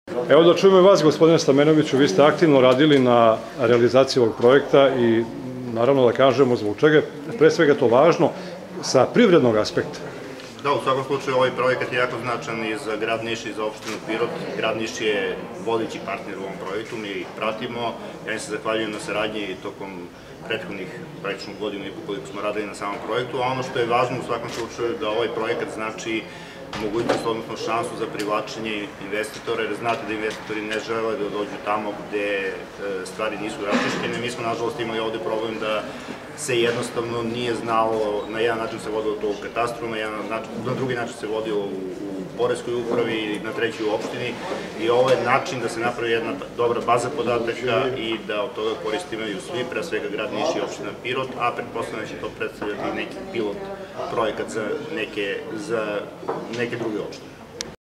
Evo da čujemo i vas, gospodine Stamenoviću, vi ste aktivno radili na realizaciji ovog projekta i naravno da kažemo zbog čega je pre svega to važno sa privrednog aspekta. Da, u svakom slučaju ovaj projekat je jako značan i za grad Niš i za opštinu Pirot. Grad Niš je vodeći partner u ovom projektu, mi ih pratimo. Ja im se zahvaljujem na saradnji tokom prethodnih praktično godinu i po koliko smo radili na samom projektu, a ono što je važno u svakom slučaju da ovaj projekat znači mogućnost, odnosno šansu za privlačenje investitora, jer znate da investitori ne žele da dođu tamo gde stvari nisu raščišćene. Mi smo, nažalost, imali ovde problem da se jednostavno nije znalo, na jedan način se vodilo to u katastru, na drugi način se vodilo u poreskoj upravi i na treći u opštini, i ovo je način da se napravi jedna dobra baza podataka i da od toga korist imaju svi, pre svega grad Niš i opština Pirot, a pretpostavljam da će to predstavljati neki pilot projekat za neke druge opštine.